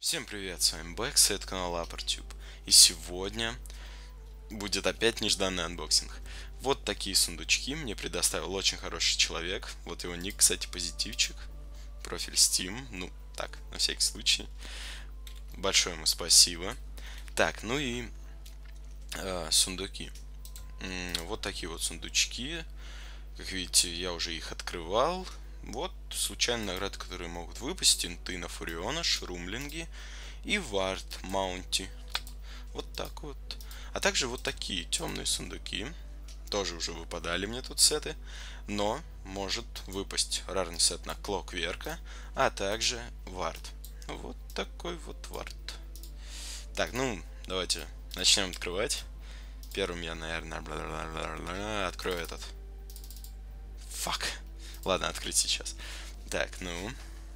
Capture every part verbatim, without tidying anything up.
Всем привет, с вами Бэкс, это канал AperTube. И сегодня будет опять нежданный анбоксинг. Вот такие сундучки мне предоставил очень хороший человек. Вот его ник, кстати, позитивчик. Профиль Steam, ну так, на всякий случай. Большое ему спасибо. Так, ну и э, сундуки. М, Вот такие вот сундучки. Как видите, я уже их открывал. Вот случайные награды, которые могут выпасть: инты на Фуриона, Шрумлинги и Вард Маунти. Вот так вот. А также вот такие темные сундуки. Тоже уже выпадали мне тут сеты. Но может выпасть рарный сет на Клокверка, а также Вард. Вот такой вот Вард. Так, ну, давайте начнем открывать. Первым я, наверное, открою этот. Фак. Ладно, открыть сейчас. Так, ну.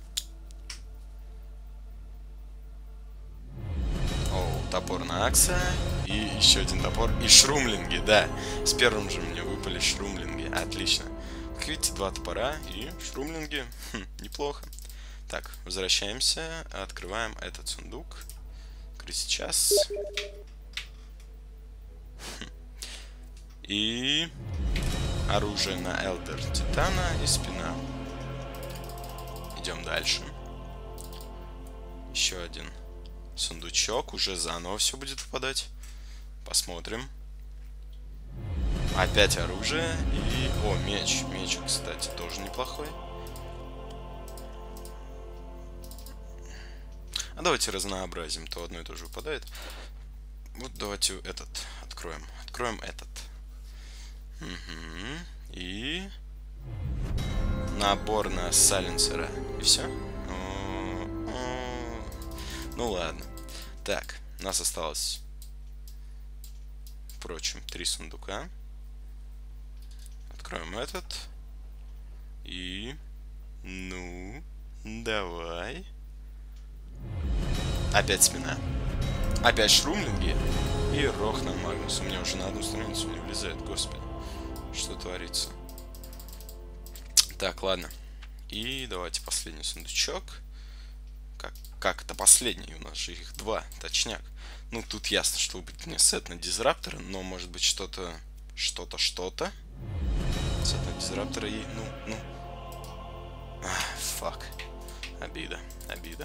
О, топор на Акса. И еще один топор. И шрумлинги, да. С первым же мне выпали шрумлинги. Отлично. Как видите, два топора и шрумлинги. Хм, неплохо. Так, возвращаемся. Открываем этот сундук. Открыть сейчас. Хм. И... оружие на Элдер Титана и спина. Идем дальше. Еще один сундучок. Уже заново все будет выпадать. Посмотрим. Опять оружие. И... О, меч. Меч, кстати, тоже неплохой. А давайте разнообразим. То одно и то же выпадает. Вот давайте этот откроем. Откроем этот. Угу. И... набор на сайленсера. И все? Ну ладно. Так, у нас осталось, впрочем, три сундука. Откроем этот. И... ну... давай. Опять спина. Опять шрумлинги. И Рохнан Магнус. У меня уже на одну страницу не влезает, господи. Что творится? Так, ладно. И давайте последний сундучок. Как, как это последний? У нас же их два, точняк. Ну, тут ясно, что будет не сет на Дизраптора, но может быть что-то... Что-то, что-то. Сет на Дизраптора и... Ну, ну... Ах, фак. Обида, обида.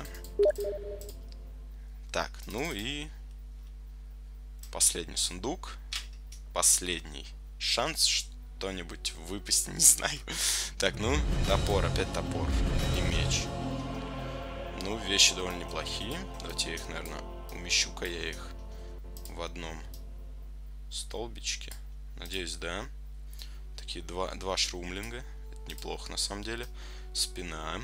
Так, ну и... последний сундук. Последний шанс что-нибудь выпасть, не знаю. Так, ну, топор, опять топор. И меч. Ну, вещи довольно неплохие. Давайте я их, наверное, умещу-ка я их в одном столбичке. Надеюсь, да. Такие два, два шрумлинга. Это неплохо, на самом деле. Спина.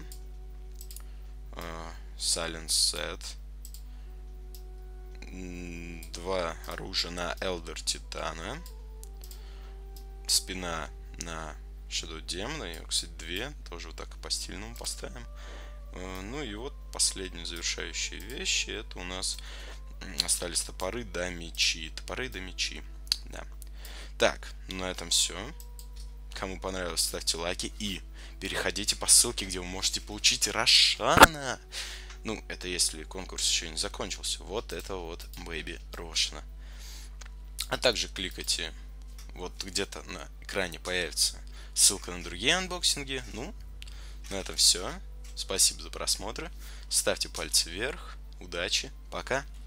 Silence Set. Два оружия на Элдер Титана. Спина на Shadow Demon. И, кстати, две. Тоже вот так по стильному поставим. Ну и вот последние завершающие вещи. Это у нас остались топоры да мечи. Топоры да мечи. Да. Так, на этом все. Кому понравилось, ставьте лайки. И переходите по ссылке, где вы можете получить Рошана. Ну, это если конкурс еще не закончился. Вот это вот Бэйби Рошана. А также кликайте. Вот где-то на экране появится ссылка на другие анбоксинги. Ну, на этом все. Спасибо за просмотр. Ставьте пальцы вверх. Удачи. Пока.